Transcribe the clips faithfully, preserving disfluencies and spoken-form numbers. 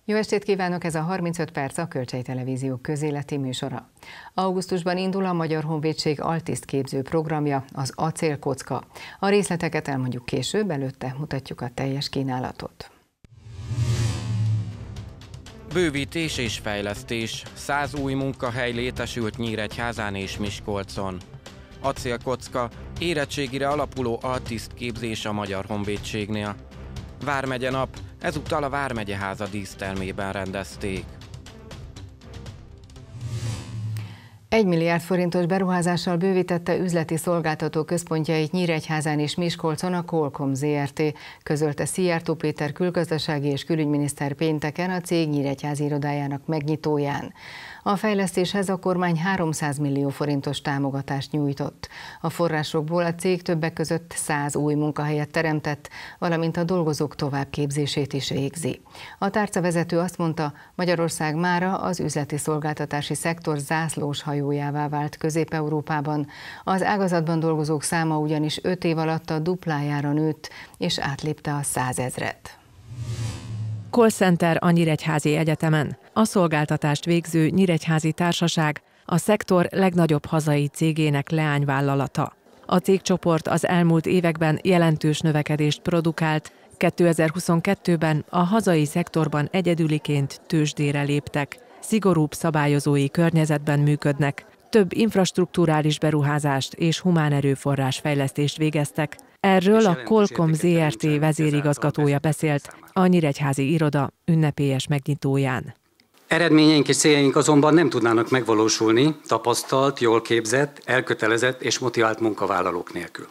Jó estét kívánok, ez a harmincöt perc a Kölcsey Televízió közéleti műsora. Augusztusban indul a Magyar Honvédség altisztképző programja, az Acélkocka. A részleteket elmondjuk később, előtte mutatjuk a teljes kínálatot. Bővítés és fejlesztés. Száz új munkahely létesült Nyíregyházán és Miskolcon. Acélkocka, érettségire alapuló altisztképzés a Magyar Honvédségnél. Vármegye nap, ezúttal a Vármegyeháza dísztermében rendezték. Egy milliárd forintos beruházással bővítette üzleti szolgáltató központjait Nyíregyházán és Miskolcon a Qualcomm Zrt., közölte Szijjártó Péter külgazdasági és külügyminiszter pénteken a cég nyíregyházi irodájának megnyitóján. A fejlesztéshez a kormány háromszáz millió forintos támogatást nyújtott. A forrásokból a cég többek között száz új munkahelyet teremtett, valamint a dolgozók továbbképzését is végzi. A tárcavezető azt mondta, Magyarország mára az üzleti szolgáltatási szektor zászlós hajójává vált Közép-Európában. Az ágazatban dolgozók száma ugyanis öt év alatt a duplájára nőtt, és átlépte a százezret. Call center a Nyíregyházi Egyetemen. A szolgáltatást végző Nyíregyházi Társaság a szektor legnagyobb hazai cégének leányvállalata. A cégcsoport az elmúlt években jelentős növekedést produkált, kétezer-huszonkettőben a hazai szektorban egyedüliként tőzsdére léptek. Szigorúbb szabályozói környezetben működnek, több infrastrukturális beruházást és humán erőforrás fejlesztést végeztek. Erről a Qualcomm Zrt. Vezérigazgatója beszélt a nyíregyházi iroda ünnepélyes megnyitóján. Eredményeink és céljaink azonban nem tudnának megvalósulni tapasztalt, jól képzett, elkötelezett és motivált munkavállalók nélkül.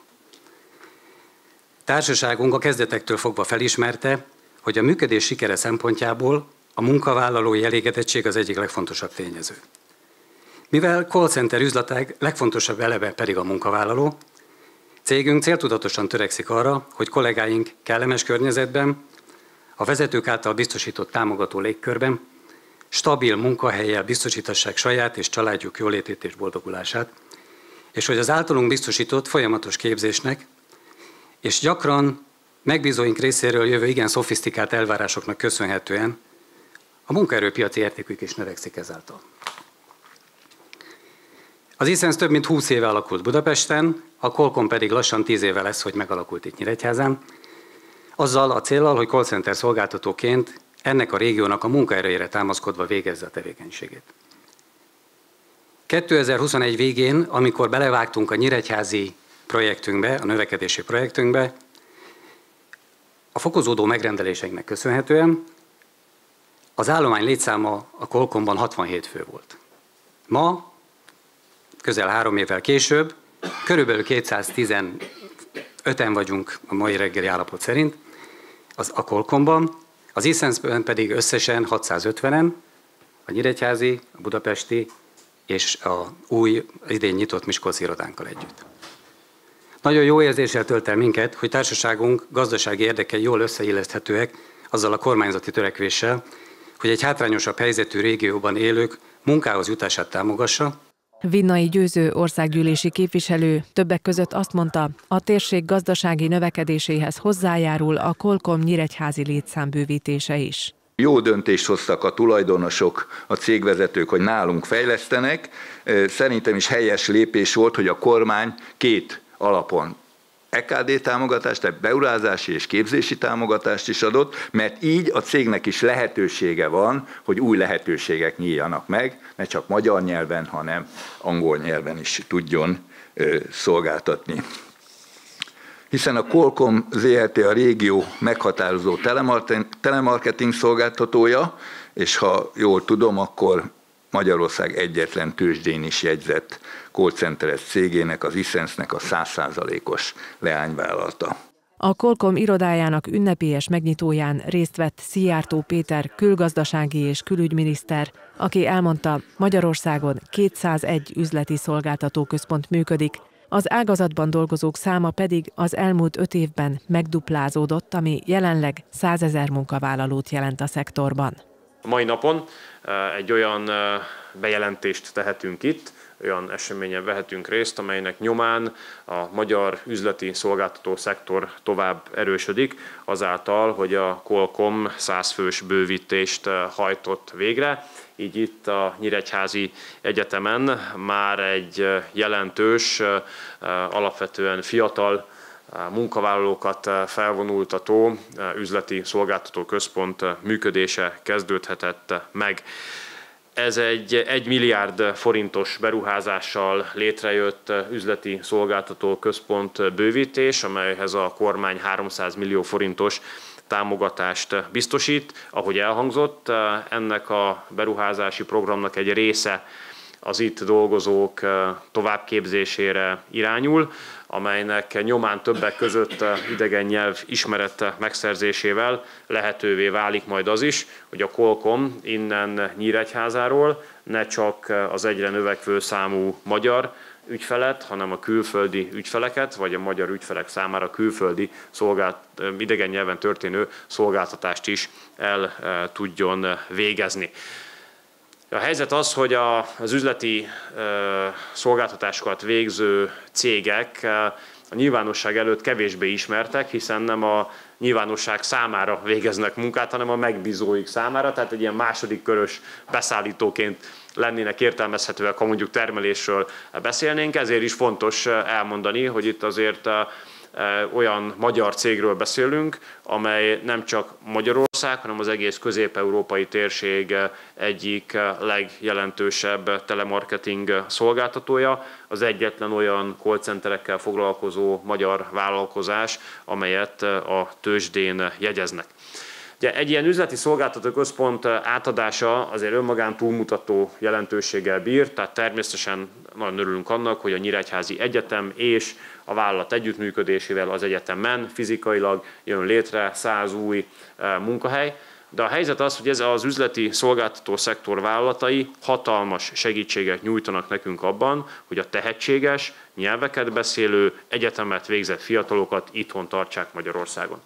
Társaságunk a kezdetektől fogva felismerte, hogy a működés sikere szempontjából a munkavállalói elégedettség az egyik legfontosabb tényező. Mivel call center üzletág legfontosabb eleme pedig a munkavállaló, cégünk céltudatosan törekszik arra, hogy kollégáink kellemes környezetben, a vezetők által biztosított támogató légkörben, stabil munkahellyel biztosítassák saját és családjuk jólétét és boldogulását, és hogy az általunk biztosított folyamatos képzésnek, és gyakran megbízóink részéről jövő igen szofisztikált elvárásoknak köszönhetően a munkaerőpiaci értékük is növekszik ezáltal. Az iSense több mint húsz éve alakult Budapesten, a Qualcomm pedig lassan tíz éve lesz, hogy megalakult itt Nyíregyházán, azzal a céllal, hogy call center szolgáltatóként ennek a régiónak a munkaerőjére támaszkodva végezze a tevékenységét. kétezer-huszonegy végén, amikor belevágtunk a nyíregyházi projektünkbe, a növekedési projektünkbe, a fokozódó megrendeléseinknek köszönhetően az állomány létszáma a Qualcommban hatvanhét fő volt. Ma, közel három évvel később, körülbelül kétszáztizenöten vagyunk a mai reggeli állapot szerint, az a Qualcommban, az iSense-ben pedig összesen hatszázötvenen, a nyíregyházi, a budapesti és a új, idén nyitott miskolci irodánkkal együtt. Nagyon jó érzéssel tölt el minket, hogy társaságunk gazdasági érdekei jól összeilleszthetőek azzal a kormányzati törekvéssel, hogy egy hátrányosabb helyzetű régióban élők munkához jutását támogassa. Vinnai Győző országgyűlési képviselő többek között azt mondta, a térség gazdasági növekedéséhez hozzájárul a Qualcomm nyíregyházi létszám bővítése is. Jó döntést hoztak a tulajdonosok, a cégvezetők, hogy nálunk fejlesztenek. Szerintem is helyes lépés volt, hogy a kormány két alapon E K D támogatást, tehát beruházási és képzési támogatást is adott, mert így a cégnek is lehetősége van, hogy új lehetőségek nyíljanak meg, ne csak magyar nyelven, hanem angol nyelven is tudjon ö, szolgáltatni. Hiszen a Qualcomm Zrt. A régió meghatározó telemarketing szolgáltatója, és ha jól tudom, akkor Magyarország egyetlen tőzsdén is jegyzett call centeres cégének, az iSense-nek a száz százalékos leányvállalata. A Qualcomm irodájának ünnepélyes megnyitóján részt vett Szijjártó Péter külgazdasági és külügyminiszter, aki elmondta, Magyarországon kétszázegy üzleti szolgáltatóközpont működik, az ágazatban dolgozók száma pedig az elmúlt öt évben megduplázódott, ami jelenleg százezer munkavállalót jelent a szektorban. A mai napon egy olyan bejelentést tehetünk itt, olyan eseményen vehetünk részt, amelynek nyomán a magyar üzleti szolgáltató szektor tovább erősödik, azáltal, hogy a Qualcomm száz fős bővítést hajtott végre. Így itt a Nyíregyházi Egyetemen már egy jelentős, alapvetően fiatal munkavállalókat felvonultató üzleti szolgáltató központ működése kezdődhetett meg. Ez egy egy milliárd forintos beruházással létrejött üzleti szolgáltató központ bővítés, amelyhez a kormány háromszáz millió forintos támogatást biztosít. Ahogy elhangzott, ennek a beruházási programnak egy része az itt dolgozók továbbképzésére irányul, amelynek nyomán többek között idegen nyelv ismerete megszerzésével lehetővé válik majd az is, hogy a Qualcomm innen Nyíregyházáról ne csak az egyre növekvő számú magyar ügyfelet, hanem a külföldi ügyfeleket, vagy a magyar ügyfelek számára külföldi szolgált, idegen nyelven történő szolgáltatást is el tudjon végezni. A helyzet az, hogy az üzleti szolgáltatásokat végző cégek a nyilvánosság előtt kevésbé ismertek, hiszen nem a nyilvánosság számára végeznek munkát, hanem a megbízóik számára, tehát egy ilyen második körös beszállítóként lennének értelmezhetőek, ha mondjuk termelésről beszélnénk. Ezért is fontos elmondani, hogy itt azért olyan magyar cégről beszélünk, amely nem csak Magyarország, hanem az egész közép-európai térség egyik legjelentősebb telemarketing szolgáltatója, az egyetlen olyan call centerekkel foglalkozó magyar vállalkozás, amelyet a tőzsdén jegyeznek. Ugye egy ilyen üzleti szolgáltató központ átadása azért önmagán túlmutató jelentőséggel bír, tehát természetesen nagyon örülünk annak, hogy a Nyíregyházi Egyetem és a vállalat együttműködésével az egyetemen fizikailag jön létre száz új munkahely, de a helyzet az, hogy ez az üzleti szolgáltató szektor vállalatai hatalmas segítséget nyújtanak nekünk abban, hogy a tehetséges, nyelveket beszélő, egyetemet végzett fiatalokat itthon tartsák Magyarországon.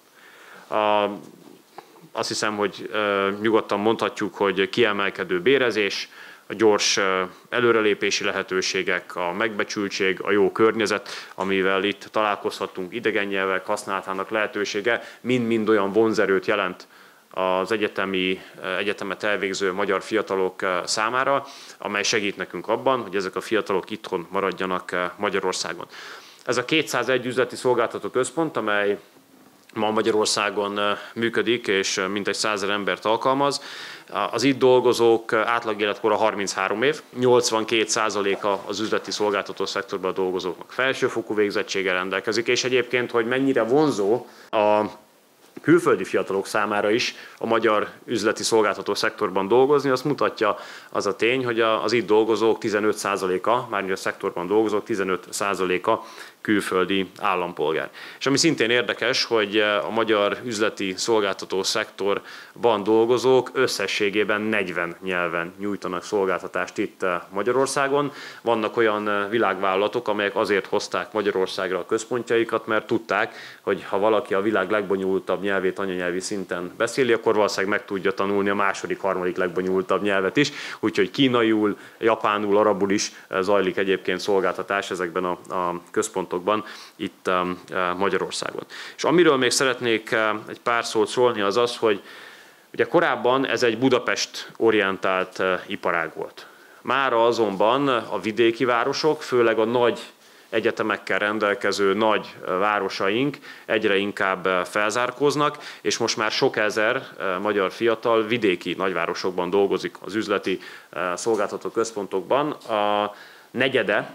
A Azt hiszem, hogy nyugodtan mondhatjuk, hogy kiemelkedő bérezés, a gyors előrelépési lehetőségek, a megbecsültség, a jó környezet, amivel itt találkozhatunk, idegen nyelvek használatának lehetősége, mind-mind olyan vonzerőt jelent az egyetemi, egyetemet elvégző magyar fiatalok számára, amely segít nekünk abban, hogy ezek a fiatalok itthon maradjanak Magyarországon. Ez a kétszázegy üzleti szolgáltató központ, amely ma Magyarországon működik, és mintegy százezer embert alkalmaz. Az itt dolgozók átlag életkora harminchárom év, nyolcvankét százaléka az üzleti szolgáltató szektorban dolgozóknak felsőfokú végzettséggel rendelkezik, és egyébként, hogy mennyire vonzó a külföldi fiatalok számára is a magyar üzleti szolgáltató szektorban dolgozni, azt mutatja az a tény, hogy az itt dolgozók tizenöt százaléka, mármint a szektorban dolgozók tizenöt százaléka külföldi állampolgár. És ami szintén érdekes, hogy a magyar üzleti szolgáltató szektorban dolgozók összességében negyven nyelven nyújtanak szolgáltatást itt Magyarországon. Vannak olyan világvállalatok, amelyek azért hozták Magyarországra a központjaikat, mert tudták, hogy ha valaki a világ legbonyolultabb nyelvét anyanyelvi szinten beszéli, akkor valószínűleg meg tudja tanulni a második, harmadik legbonyolultabb nyelvet is. Úgyhogy kínaiul, japánul, arabul is zajlik egyébként szolgáltatás ezekben a, a központokban itt Magyarországon. És amiről még szeretnék egy pár szót szólni, az az, hogy ugye korábban ez egy Budapest orientált iparág volt. Mára azonban a vidéki városok, főleg a nagy egyetemekkel rendelkező nagy városaink egyre inkább felzárkóznak, és most már sok ezer magyar fiatal vidéki nagyvárosokban dolgozik az üzleti szolgáltató központokban. A negyede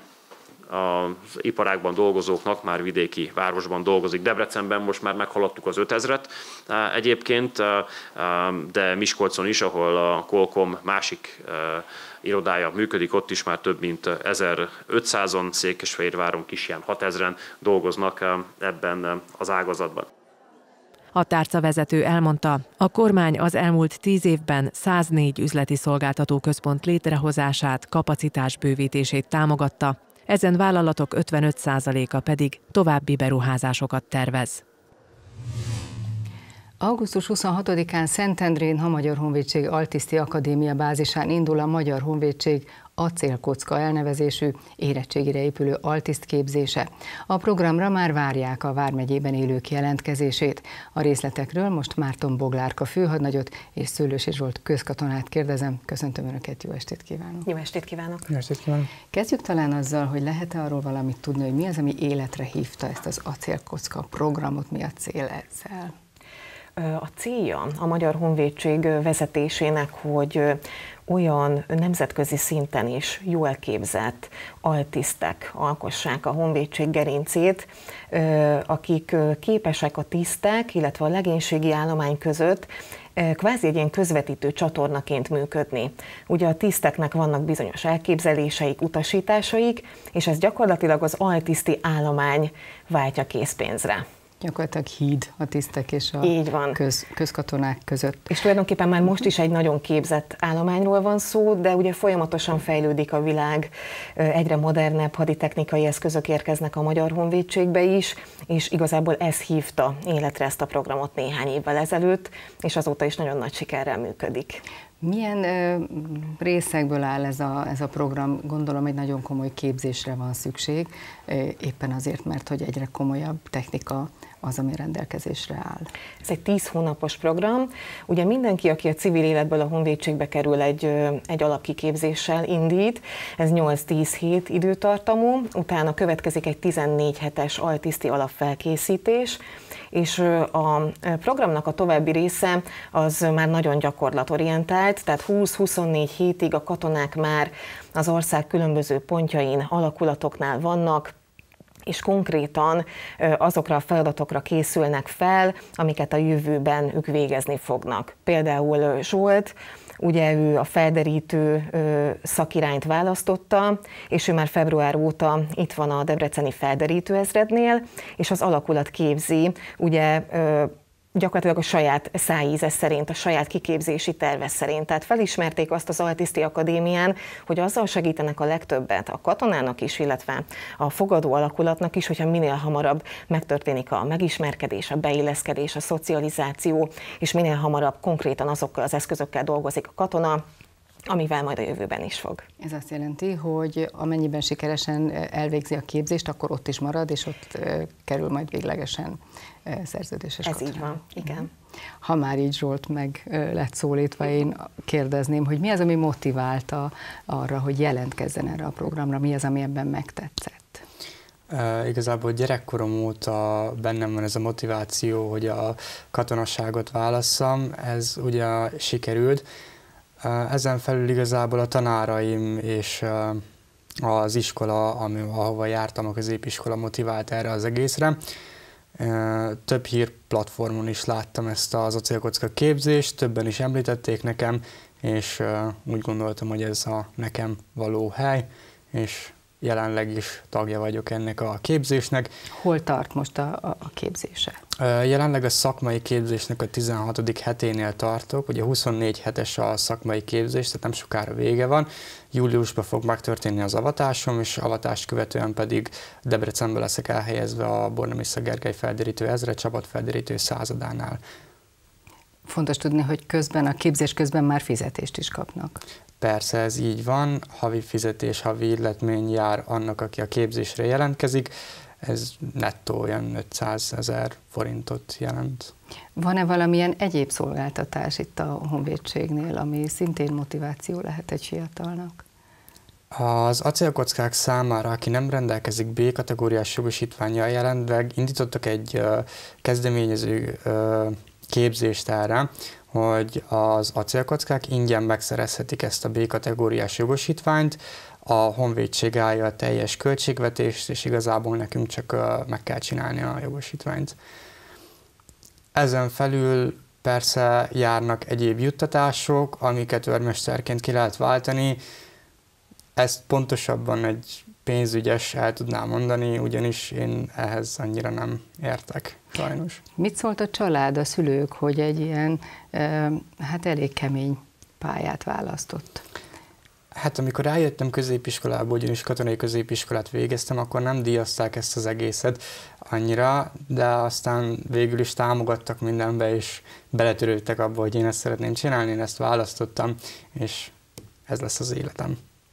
az iparágban dolgozóknak már vidéki városban dolgozik. Debrecenben most már meghaladtuk az ötezret egyébként, de Miskolcon is, ahol a Qualcomm másik irodája működik, ott is már több mint ezerötszázan, Székesfehérváron kis ilyen hatezren dolgoznak ebben az ágazatban. A tárcavezető elmondta, a kormány az elmúlt tíz évben száznégy üzleti szolgáltató központ létrehozását, kapacitásbővítését támogatta, ezen vállalatok ötvenöt százaléka pedig további beruházásokat tervez. augusztus huszonhatodikán Szentendrén a Magyar Honvédség Altiszti Akadémia bázisán indul a Magyar Honvédség acélkocka elnevezésű, érettségire épülő altiszt képzése. A programra már várják a vármegyében élők jelentkezését. A részletekről most Márton Boglárka főhadnagyot és Szőlősi Zsolt közkatonát kérdezem. Köszöntöm Önöket, jó estét kívánok! Jó estét kívánok! Jó estét kívánok! Kezdjük talán azzal, hogy lehet-e arról valamit tudni, hogy mi az, ami életre hívta ezt az acélkocka programot, mi a cél ezzel? A célja a Magyar Honvédség vezetésének, hogy olyan nemzetközi szinten is jól képzett altisztek alkossák a honvédség gerincét, akik képesek a tisztek, illetve a legénységi állomány között kvázi egy ilyen közvetítő csatornaként működni. Ugye a tiszteknek vannak bizonyos elképzeléseik, utasításaik, és ez gyakorlatilag az altiszti állomány váltja készpénzre. Gyakorlatilag híd a tisztek és a Így van. Köz, közkatonák között. És tulajdonképpen már most is egy nagyon képzett állományról van szó, de ugye folyamatosan fejlődik a világ, egyre modernebb haditechnikai eszközök érkeznek a Magyar Honvédségbe is, és igazából ez hívta életre ezt a programot néhány évvel ezelőtt, és azóta is nagyon nagy sikerrel működik. Milyen ö, részekből áll ez a, ez a program? Gondolom, egy nagyon komoly képzésre van szükség, éppen azért, mert hogy egyre komolyabb technika az, ami rendelkezésre áll. Ez egy tíz hónapos program. Ugye mindenki, aki a civil életből a honvédségbe kerül, egy, egy alapkiképzéssel indít. Ez nyolc-tíz hét időtartamú, utána következik egy tizennégy hetes altiszti alapfelkészítés, és a programnak a további része az már nagyon gyakorlatorientált, tehát húsz-huszonnégy hétig a katonák már az ország különböző pontjain, alakulatoknál vannak, és konkrétan azokra a feladatokra készülnek fel, amiket a jövőben ők végezni fognak. Például Zsolt, ugye ő a felderítő szakirányt választotta, és ő már február óta itt van a debreceni felderítő ezrednél, és az alakulat képzi, ugye gyakorlatilag a saját szájíze szerint, a saját kiképzési terve szerint. Tehát felismerték azt az altiszti akadémián, hogy azzal segítenek a legtöbbet a katonának is, illetve a fogadó alakulatnak is, hogyha minél hamarabb megtörténik a megismerkedés, a beilleszkedés, a szocializáció, és minél hamarabb konkrétan azokkal az eszközökkel dolgozik a katona, amivel majd a jövőben is fog. Ez azt jelenti, hogy amennyiben sikeresen elvégzi a képzést, akkor ott is marad, és ott kerül majd véglegesen szerződéses Ez így van, igen. Ha már így Zsolt meg lett szólítva, én kérdezném, hogy mi az, ami motiválta arra, hogy jelentkezzen erre a programra, mi az, ami ebben megtetszett? Uh, igazából gyerekkorom óta bennem van ez a motiváció, hogy a katonasságot válasszam, ez ugye sikerült. Uh, ezen felül igazából a tanáraim és uh, az iskola, ami, ahova jártam, a középiskola motivált erre az egészre. Több hírplatformon is láttam ezt az acélkocka képzést, többen is említették nekem, és úgy gondoltam, hogy ez a nekem való hely, és jelenleg is tagja vagyok ennek a képzésnek. Hol tart most a, a képzése? Jelenleg a szakmai képzésnek a tizenhatodik heténél tartok, ugye huszonnégy hetes a szakmai képzés, tehát nem sokára vége van. Júliusban fog megtörténni az avatásom, és avatást követően pedig Debrecenben leszek elhelyezve a Bornemisza Gergely felderítő ezred csapatfelderítő századánál. Fontos tudni, hogy közben, a képzés közben már fizetést is kapnak. Persze, ez így van, havi fizetés, havi illetmény jár annak, aki a képzésre jelentkezik. Ez nettó olyan ötszázezer forintot jelent. Van-e valamilyen egyéb szolgáltatás itt a honvédségnél, ami szintén motiváció lehet egy fiatalnak? Az acélkockák számára, aki nem rendelkezik B-kategóriás jogosítvánnyal, jelenleg indítottak egy uh, kezdeményező uh, képzést erre, hogy az acélkockák ingyen megszerezhetik ezt a B-kategóriás jogosítványt, a honvédség állja a teljes költségvetést, és igazából nekünk csak uh, meg kell csinálni a jogosítványt. Ezen felül persze járnak egyéb juttatások, amiket őrmesterként ki lehet váltani. Ezt pontosabban egy pénzügyes el tudnám mondani, ugyanis én ehhez annyira nem értek, sajnos. Mit szólt a család, a szülők, hogy egy ilyen hát elég kemény pályát választott? Hát amikor eljöttem középiskolából, ugyanis katonai középiskolát végeztem, akkor nem díjazták ezt az egészet annyira, de aztán végül is támogattak mindenbe, és beletörődtek abba, hogy én ezt szeretném csinálni, én ezt választottam, és ez lesz az életem.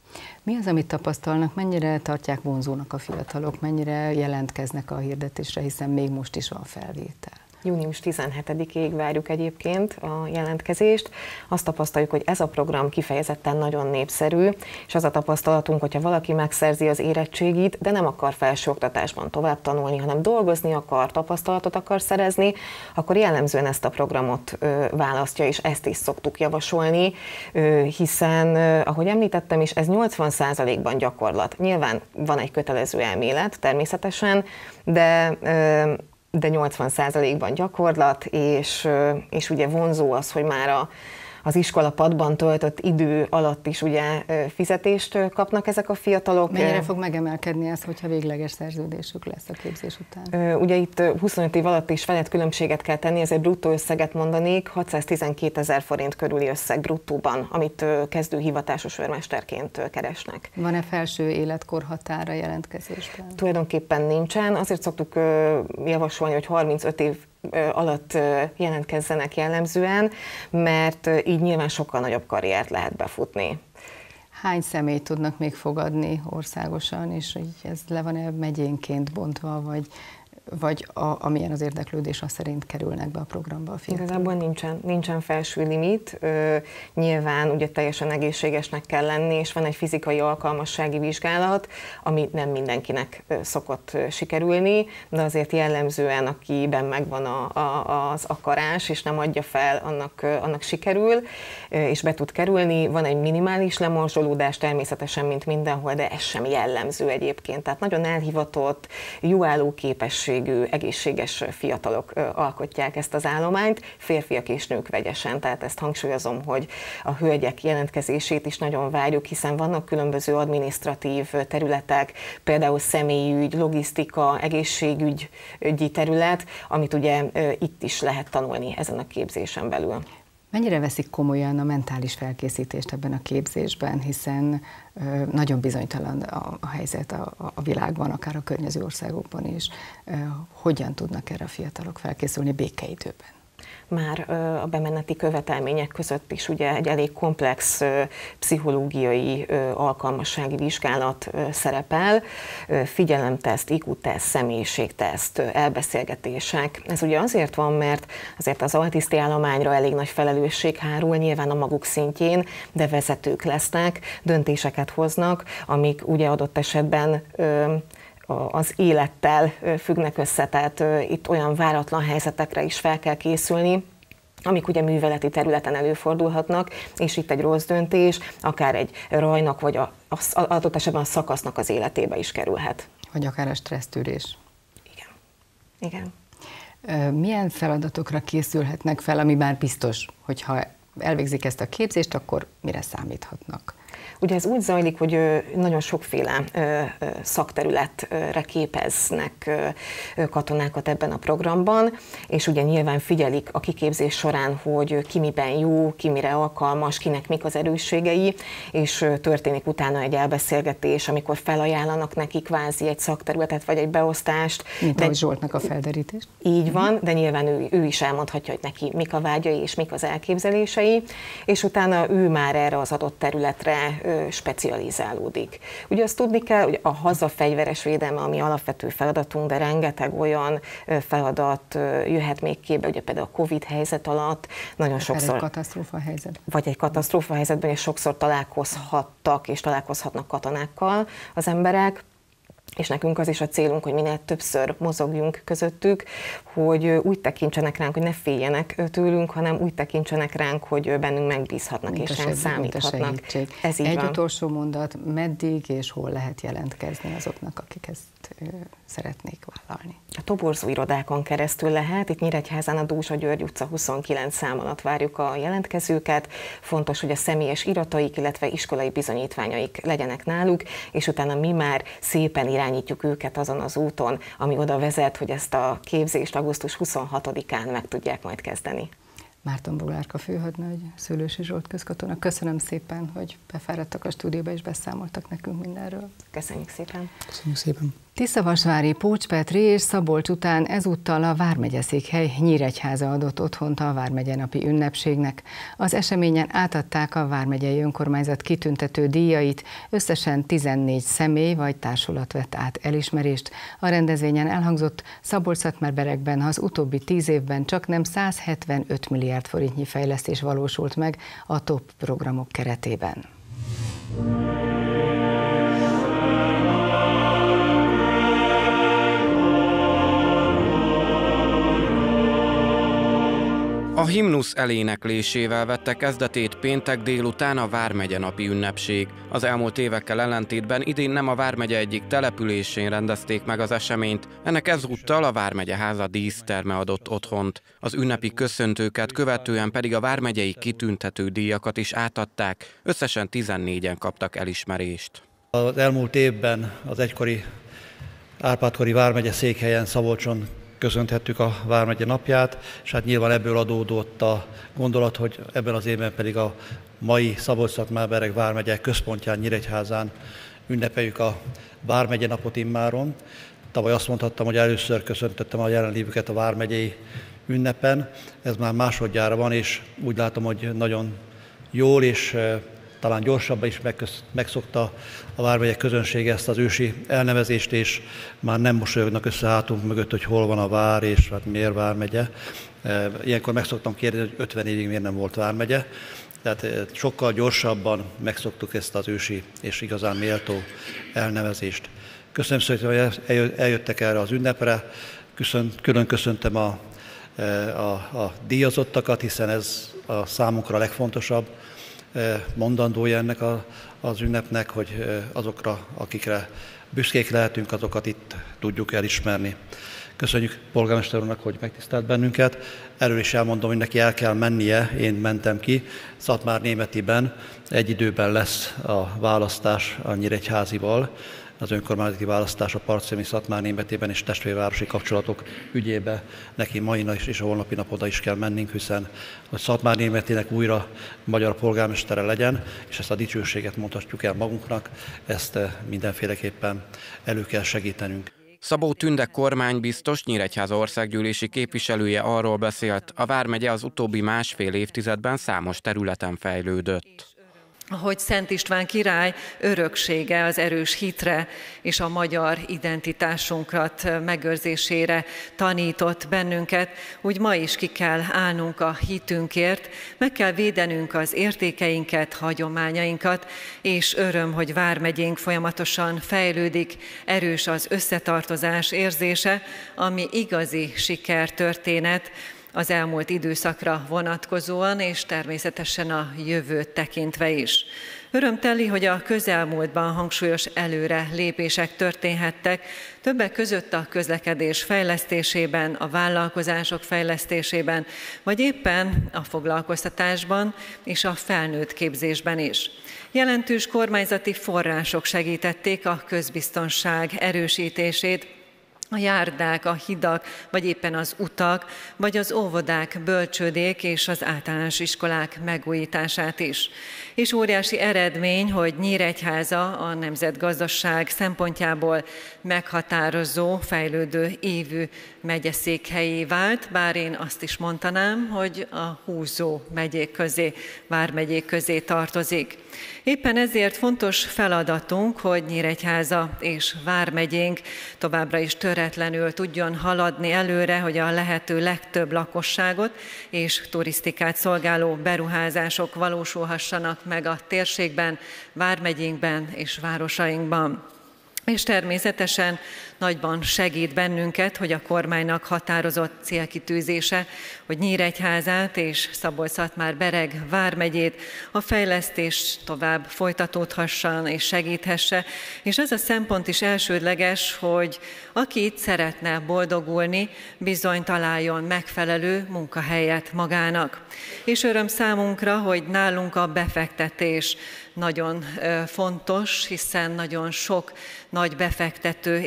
Mi az, amit tapasztalnak, mennyire tartják vonzónak a fiatalok, mennyire jelentkeznek a hirdetésre, hiszen még most is van felvétel? június tizenhetedikéig várjuk egyébként a jelentkezést. Azt tapasztaljuk, hogy ez a program kifejezetten nagyon népszerű, és az a tapasztalatunk, hogyha valaki megszerzi az érettségit, de nem akar felsőoktatásban tovább tanulni, hanem dolgozni akar, tapasztalatot akar szerezni, akkor jellemzően ezt a programot ö, választja, és ezt is szoktuk javasolni, ö, hiszen, ö, ahogy említettem is, ez nyolcvan százalékban gyakorlat. Nyilván van egy kötelező elmélet, természetesen, de ö, de nyolcvan százalékban gyakorlat, és, és ugye vonzó az, hogy már a, az iskolapadban töltött idő alatt is ugye fizetést kapnak ezek a fiatalok. Mennyire fog megemelkedni ez, hogyha végleges szerződésük lesz a képzés után? Ugye itt huszonöt év alatt is felett különbséget kell tenni, ezért bruttó összeget mondanék, hatszáztizenkétezer forint körüli összeg bruttóban, amit kezdő hivatásos őrmesterként keresnek. Van-e felső életkorhatára jelentkezésben? Tulajdonképpen nincsen, azért szoktuk javasolni, hogy harmincöt év alatt jelentkezzenek jellemzően, mert így nyilván sokkal nagyobb karriert lehet befutni. Hány személyt tudnak még fogadni országosan, és így ez le van-e megyénként bontva, vagy, vagy a, amilyen az érdeklődés, az szerint kerülnek be a programba a fiatalok? Igazából nincsen, nincsen felső limit. Ö, nyilván ugye teljesen egészségesnek kell lenni, és van egy fizikai alkalmassági vizsgálat, ami nem mindenkinek szokott sikerülni, de azért jellemzően, akiben megvan a, a, az akarás, és nem adja fel, annak, annak sikerül, és be tud kerülni. Van egy minimális lemorzsolódás természetesen, mint mindenhol, de ez sem jellemző egyébként. Tehát nagyon elhivatott, jó állóképesség, egészséges fiatalok alkotják ezt az állományt, férfiak és nők vegyesen, tehát ezt hangsúlyozom, hogy a hölgyek jelentkezését is nagyon várjuk, hiszen vannak különböző adminisztratív területek, például személyügy, logisztika, egészségügyi terület, amit ugye itt is lehet tanulni ezen a képzésen belül. Mennyire veszik komolyan a mentális felkészítést ebben a képzésben, hiszen ö, nagyon bizonytalan a, a helyzet a, a világban, akár a környező országokban is. Ö, hogyan tudnak erre a fiatalok felkészülni békeidőben? Már a bemeneti követelmények között is ugye egy elég komplex pszichológiai alkalmassági vizsgálat szerepel, figyelemteszt, i kú-teszt, személyiségteszt, elbeszélgetések. Ez ugye azért van, mert azért az altiszti állományra elég nagy felelősség hárul, nyilván a maguk szintjén, de vezetők lesznek, döntéseket hoznak, amik ugye adott esetben az élettel függnek össze, tehát itt olyan váratlan helyzetekre is fel kell készülni, amik ugye műveleti területen előfordulhatnak, és itt egy rossz döntés, akár egy rajnak, vagy a, az adott esetben a szakasznak az életébe is kerülhet. Vagy akár a stressztűrés. Igen. Igen. Milyen feladatokra készülhetnek fel, ami már biztos, hogyha elvégzik ezt a képzést, akkor mire számíthatnak? Ugye ez úgy zajlik, hogy nagyon sokféle szakterületre képeznek katonákat ebben a programban, és ugye nyilván figyelik a kiképzés során, hogy ki miben jó, ki mire alkalmas, kinek mik az erősségei, és történik utána egy elbeszélgetés, amikor felajánlanak neki kvázi egy szakterületet vagy egy beosztást. Mint ahogy Zsoltnak a felderítés. Így van, de nyilván ő, ő is elmondhatja, hogy neki mik a vágyai és mik az elképzelései, és utána ő már erre az adott területre specializálódik. Ugye azt tudni kell, hogy a hazafegyveres védelme, ami alapvető feladatunk, de rengeteg olyan feladat jöhet még képbe, ugye például a Covid helyzet alatt nagyon akár sokszor... egy katasztrófa helyzet. Vagy egy katasztrófa helyzetben, és sokszor találkozhattak és találkozhatnak katonákkal az emberek, és nekünk az is a célunk, hogy minél többször mozogjunk közöttük, hogy úgy tekintsenek ránk, hogy ne féljenek tőlünk, hanem úgy tekintsenek ránk, hogy bennünk megbízhatnak mint és ránk számíthatnak. Ez így Egy van. Utolsó mondat, meddig és hol lehet jelentkezni azoknak, akik ezt ö, szeretnék vállalni? A toborzó irodákon keresztül lehet, itt Nyíregyházán a Dózsa György utca huszonkilenc szám alatt várjuk a jelentkezőket. Fontos, hogy a személyes irataik, illetve iskolai bizonyítványaik legyenek náluk, és utána mi már szépen irányítjuk őket azon az úton, ami oda vezet, hogy ezt a képzést augusztus huszonhatodikán meg tudják majd kezdeni. Márton Boglárka főhadnagy, Szőlősi Zsolt közkatona. Köszönöm szépen, hogy befáradtak a stúdióba és beszámoltak nekünk mindenről. Köszönjük szépen. Köszönjük szépen. Tiszavasvári, Pócs-Petri és Szabolcs után ezúttal a vármegyeszékhely Nyíregyháza adott otthont a vármegye napi ünnepségnek. Az eseményen átadták a vármegyei önkormányzat kitüntető díjait, összesen tizennégy személy vagy társulat vett át elismerést. A rendezvényen elhangzott, Szabolcs-Szatmár-Beregben az utóbbi tíz évben csaknem száz hetvenöt milliárd forintnyi fejlesztés valósult meg a top programok keretében. A himnusz eléneklésével vette kezdetét péntek délután a vármegye napi ünnepség. Az elmúlt évekkel ellentétben idén nem a vármegye egyik településén rendezték meg az eseményt, ennek ezúttal a vármegye háza díszterme adott otthont. Az ünnepi köszöntőket követően pedig a vármegyei kitüntető díjakat is átadták, összesen tizennégyen kaptak elismerést. Az elmúlt évben az egykori Árpád-kori vármegye székhelyen, Szabolcson köszönthettük a vármegye napját, és hát nyilván ebből adódott a gondolat, hogy ebben az évben pedig a mai Szabolcs-Szatmár-Bereg vármegye központján, Nyíregyházán ünnepeljük a vármegye napot immáron. Tavaly azt mondhattam, hogy először köszöntöttem a jelenlévőket a vármegyei ünnepen, ez már másodjára van, és úgy látom, hogy nagyon jól és talán gyorsabban is megszokta a vármegye közönsége ezt az ősi elnevezést, és már nem mosolyognak össze hátunk mögött, hogy hol van a vár, és hát miért vármegye. Ilyenkor meg szoktam kérdezni, hogy ötven évig miért nem volt vármegye. Tehát sokkal gyorsabban megszoktuk ezt az ősi és igazán méltó elnevezést. Köszönöm szépen, hogy eljöttek erre az ünnepre. Köszön, külön köszöntem a, a, a díjazottakat, hiszen ez a számunkra a legfontosabb mondandója ennek a, az ünnepnek, hogy azokra, akikre büszkék lehetünk, azokat itt tudjuk elismerni. Köszönjük polgármester úrnak, hogy megtisztelt bennünket. Erről is elmondom, hogy neki el kell mennie, én mentem ki. Szatmár-Németiben egy időben lesz a választás a Nyíregyházival, az önkormányzati választás a Parcemi Szatmár-Németiben és testvérvárosi kapcsolatok ügyébe. Neki mai is és a holnapi nap oda is kell mennünk, hiszen hogy Szatmár-Németinek újra magyar polgármestere legyen, és ezt a dicsőséget mondhatjuk el magunknak, ezt mindenféleképpen elő kell segítenünk. Szabó Tünde kormánybiztos, Nyíregyháza országgyűlési képviselője arról beszélt, a vármegye az utóbbi másfél évtizedben számos területen fejlődött. Hogy Szent István király öröksége az erős hitre és a magyar identitásunkat megőrzésére tanított bennünket, úgy ma is ki kell állnunk a hitünkért, meg kell védenünk az értékeinket, hagyományainkat, és öröm, hogy vármegyénk folyamatosan fejlődik, erős az összetartozás érzése, ami igazi sikertörténet, az elmúlt időszakra vonatkozóan, és természetesen a jövőt tekintve is. Örömteli, hogy a közelmúltban hangsúlyos előre lépések történhettek, többek között a közlekedés fejlesztésében, a vállalkozások fejlesztésében, vagy éppen a foglalkoztatásban és a felnőtt képzésben is. Jelentős kormányzati források segítették a közbiztonság erősítését, a járdák, a hidak, vagy éppen az utak, vagy az óvodák, bölcsődék és az általános iskolák megújítását is. És óriási eredmény, hogy Nyíregyháza a nemzetgazdaság szempontjából meghatározó, fejlődő évű megyeszékhelyé vált, bár én azt is mondanám, hogy a húzó megyék közé, vármegyék közé tartozik. Éppen ezért fontos feladatunk, hogy Nyíregyháza és vármegyénk továbbra is töretlenül tudjon haladni előre, hogy a lehető legtöbb lakosságot és turisztikát szolgáló beruházások valósulhassanak meg a térségben, vármegyénkben és városainkban. És természetesen nagyban segít bennünket, hogy a kormánynak határozott célkitűzése, hogy Nyíregyházát és Szabolcs-Szatmár-Bereg vármegyét a fejlesztés tovább folytatódhasson és segíthesse, és az a szempont is elsődleges, hogy aki itt szeretne boldogulni, bizony találjon megfelelő munkahelyet magának. És öröm számunkra, hogy nálunk a befektetés nagyon fontos, hiszen nagyon sok nagy befektető érkezett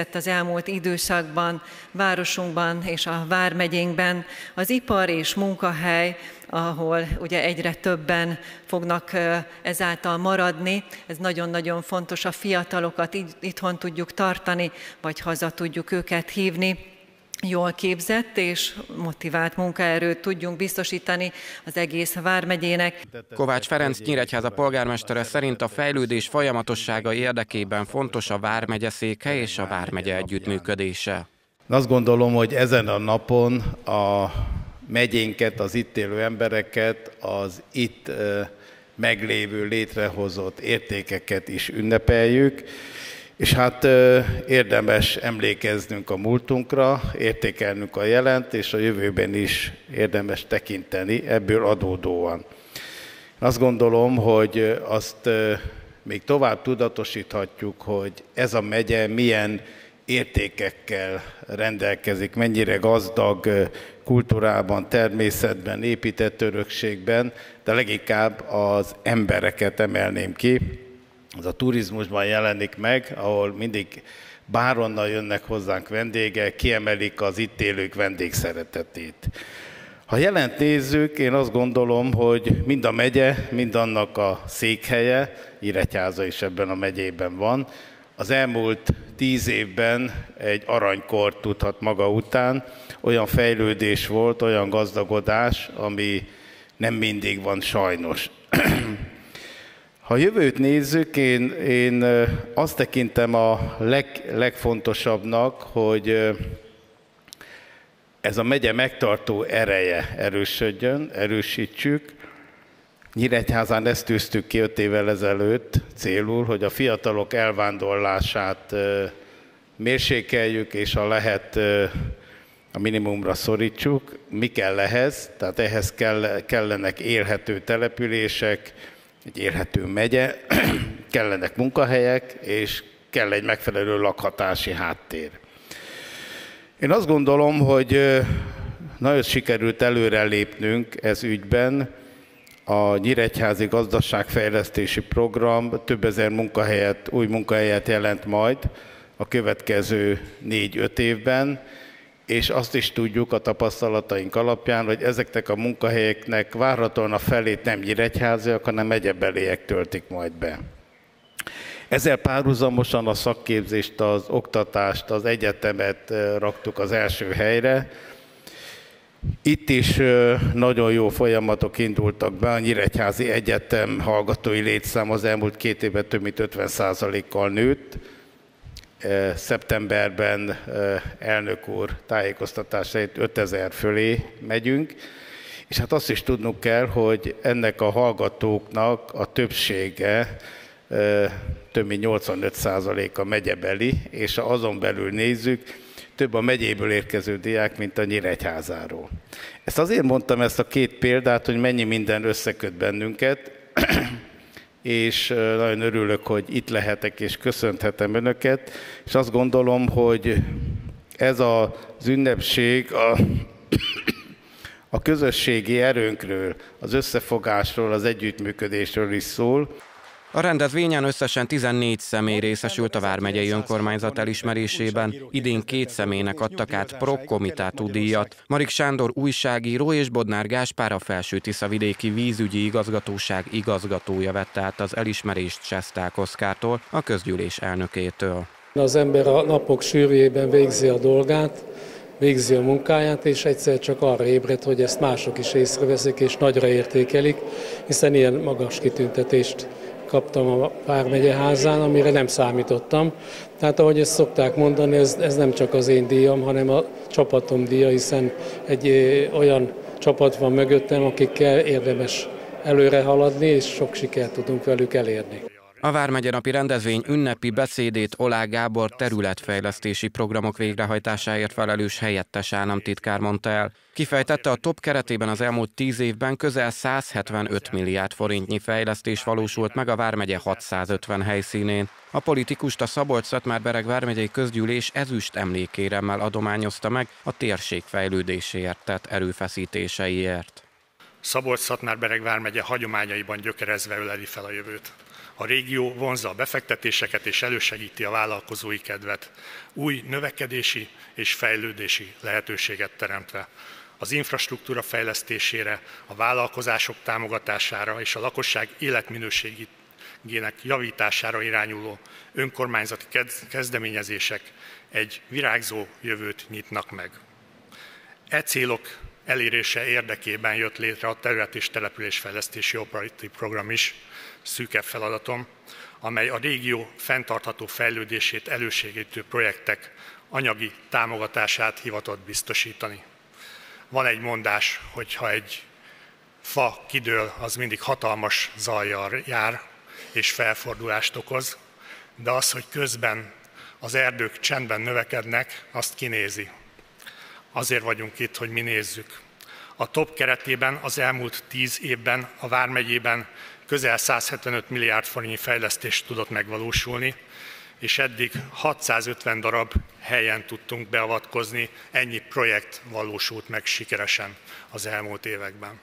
jelentkezett az elmúlt időszakban, városunkban és a vármegyénkben. Az ipar és munkahely, ahol ugye egyre többen fognak ezáltal maradni. Ez nagyon-nagyon fontos, a fiatalokat itthon tudjuk tartani, vagy haza tudjuk őket hívni. Jól képzett és motivált munkaerőt tudjunk biztosítani az egész vármegyének. Kovács Ferenc Nyíregyháza polgármestere szerint a fejlődés folyamatossága érdekében fontos a vármegye székhely és a vármegye együttműködése. Azt gondolom, hogy ezen a napon a megyénket, az itt élő embereket, az itt meglévő, létrehozott értékeket is ünnepeljük, és hát érdemes emlékeznünk a múltunkra, értékelnünk a jelent, és a jövőben is érdemes tekinteni ebből adódóan. Azt gondolom, hogy azt még tovább tudatosíthatjuk, hogy ez a megye milyen értékekkel rendelkezik, mennyire gazdag kultúrában, természetben, épített örökségben, de leginkább az embereket emelném ki. Az a turizmusban jelenik meg, ahol mindig bárhonnan jönnek hozzánk vendégek, kiemelik az itt élők vendégszeretetét. Ha jelent nézzük, én azt gondolom, hogy mind a megye, mind annak a székhelye, Nyíregyháza is ebben a megyében van, az elmúlt tíz évben egy aranykort tudhat maga után, olyan fejlődés volt, olyan gazdagodás, ami nem mindig van sajnos. Ha a jövőt nézzük, én, én azt tekintem a leg, legfontosabbnak, hogy ez a megye megtartó ereje erősödjön, erősítsük. Nyíregyházán ezt tűztük ki öt évvel ezelőtt célul, hogy a fiatalok elvándorlását mérsékeljük, és ha lehet a minimumra szorítsuk. Mi kell ehhez? Tehát ehhez kell, kellenek élhető települések, egy élhető megye, kellenek munkahelyek, és kell egy megfelelő lakhatási háttér. Én azt gondolom, hogy nagyon sikerült előrelépnünk ez ügyben. A Nyíregyházi Gazdaságfejlesztési Program több ezer munkahelyet, új munkahelyet jelent majd a következő négy-öt évben, és azt is tudjuk a tapasztalataink alapján, hogy ezeknek a munkahelyeknek várhatóan a felét nem nyíregyháziak, hanem megyebeliek töltik majd be. Ezzel párhuzamosan a szakképzést, az oktatást, az egyetemet raktuk az első helyre. Itt is nagyon jó folyamatok indultak be, a Nyíregyházi Egyetem hallgatói létszám az elmúlt két évben több mint ötven százalékkal nőtt. Szeptemberben elnök úr tájékoztatása szerint ötezer fölé megyünk, és hát azt is tudnunk kell, hogy ennek a hallgatóknak a többsége, több mint nyolcvanöt százalék a megyebeli, és ha azon belül nézzük, több a megyéből érkező diák, mint a Nyíregyházáról. Ezt azért mondtam, ezt a két példát, hogy mennyi minden összeköt bennünket, és nagyon örülök, hogy itt lehetek, és köszönhetem önöket, és azt gondolom, hogy ez az ünnepség a, a közösségi erőnkről, az összefogásról, az együttműködésről is szól. A rendezvényen összesen tizennégy személy részesült a vármegyei önkormányzat elismerésében. Idén két személynek adtak át Prokkomitátú díjat. Marik Sándor újságíró és Bodnár Gáspár, a Felső-Tiszavidéki Vízügyi Igazgatóság igazgatója vette át az elismerést Sesták Oszkártól, a közgyűlés elnökétől. Az ember a napok sűrűjében végzi a dolgát, végzi a munkáját, és egyszer csak arra ébred, hogy ezt mások is észreveszik és nagyra értékelik, hiszen ilyen magas kitüntetést kaptam a Vármegyeházán, amire nem számítottam. Tehát ahogy ezt szokták mondani, ez, ez nem csak az én díjam, hanem a csapatom díja, hiszen egy olyan csapat van mögöttem, akikkel érdemes előre haladni, és sok sikert tudunk velük elérni. A vármegyenapi rendezvény ünnepi beszédét Oláh Gábor területfejlesztési programok végrehajtásáért felelős helyettes államtitkár mondta el. Kifejtette, a TOP keretében az elmúlt tíz évben közel százhetvenöt milliárd forintnyi fejlesztés valósult meg a vármegye hatszázötven helyszínén. A politikust a Szabolcs-Szatmár-Bereg vármegyei közgyűlés ezüst emlékéremmel adományozta meg a térség fejlődéséért tett erőfeszítéseiért. Szabolcs-Szatmár-Bereg vármegye hagyományaiban gyökerezve öleli fel a jövőt. A régió vonzza a befektetéseket és elősegíti a vállalkozói kedvet, új növekedési és fejlődési lehetőséget teremtve. Az infrastruktúra fejlesztésére, a vállalkozások támogatására és a lakosság életminőségének javítására irányuló önkormányzati kezdeményezések egy virágzó jövőt nyitnak meg. E célok elérése érdekében jött létre a terület- és településfejlesztési operatív program is, szűkebb feladatom, amely a régió fenntartható fejlődését elősegítő projektek anyagi támogatását hivatott biztosítani. Van egy mondás, hogy ha egy fa kidől, az mindig hatalmas zajjal jár és felfordulást okoz, de az, hogy közben az erdők csendben növekednek, azt kinézi. Azért vagyunk itt, hogy mi nézzük. A top keretében az elmúlt tíz évben a Vármegyében közel százhetvenöt milliárd forintnyi fejlesztést tudott megvalósulni, és eddig hatszázötven darab helyen tudtunk beavatkozni, ennyi projekt valósult meg sikeresen az elmúlt években.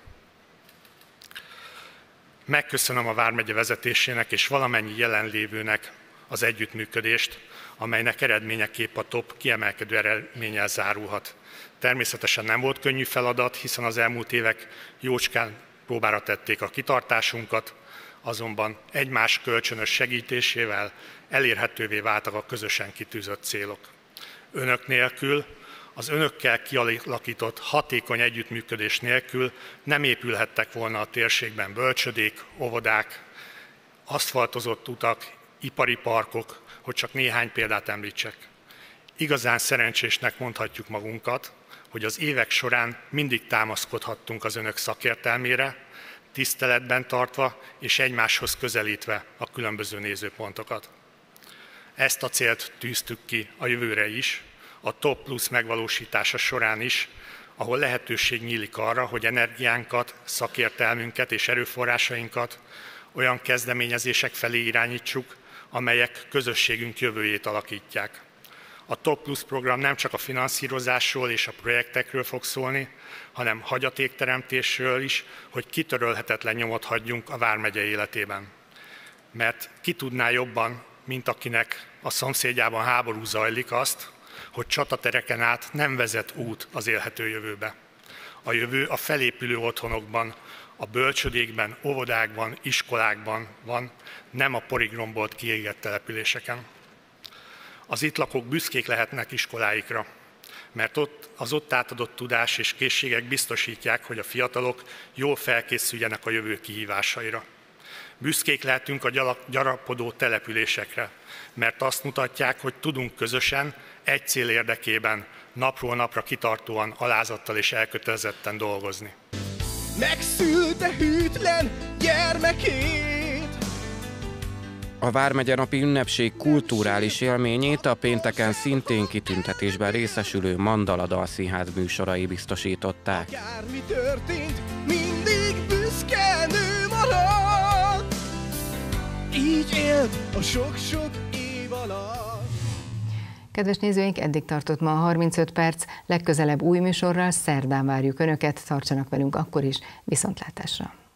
Megköszönöm a Vármegye vezetésének és valamennyi jelenlévőnek az együttműködést, amelynek eredményeképp a top kiemelkedő eredménnyel zárulhat. Természetesen nem volt könnyű feladat, hiszen az elmúlt évek jócskán próbára tették a kitartásunkat, azonban egymás kölcsönös segítésével elérhetővé váltak a közösen kitűzött célok. Önök nélkül, az önökkel kialakított hatékony együttműködés nélkül nem épülhettek volna a térségben bölcsödék, óvodák, aszfaltozott utak, ipari parkok, hogy csak néhány példát említsek. Igazán szerencsésnek mondhatjuk magunkat, hogy az évek során mindig támaszkodhattunk az önök szakértelmére, tiszteletben tartva és egymáshoz közelítve a különböző nézőpontokat. Ezt a célt tűztük ki a jövőre is, a Top Plus megvalósítása során is, ahol lehetőség nyílik arra, hogy energiánkat, szakértelmünket és erőforrásainkat olyan kezdeményezések felé irányítsuk, amelyek közösségünk jövőjét alakítják. A Top Plus program nem csak a finanszírozásról és a projektekről fog szólni, hanem hagyatékteremtésről is, hogy kitörölhetetlen nyomot hagyjunk a Vármegye életében. Mert ki tudná jobban, mint akinek a szomszédjában háború zajlik, azt, hogy csatatereken át nem vezet út az élhető jövőbe. A jövő a felépülő otthonokban, a bölcsödékben, óvodákban, iskolákban van, nem a porig rombolt kiégett településeken. Az itt lakók büszkék lehetnek iskoláikra, mert ott az ott átadott tudás és készségek biztosítják, hogy a fiatalok jól felkészüljenek a jövő kihívásaira. Büszkék lehetünk a gyarapodó településekre, mert azt mutatják, hogy tudunk közösen, egy cél érdekében, napról napra kitartóan, alázattal és elkötelezetten dolgozni. Megszülte hűtlen gyermekét. A Vármegye napi ünnepség kulturális élményét a pénteken szintén kitüntetésben részesülő Mandala Dalszínház műsorai biztosították. Akármi történt, mindig büszke nő maradt. Így élt a sok-sok év alatt. Kedves nézőink, eddig tartott ma a harmincöt perc, legközelebb új műsorral szerdán várjuk Önöket, tartsanak velünk akkor is, viszontlátásra!